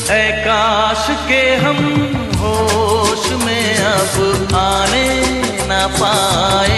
ऐ काश के हम होश में अब आने न पाए।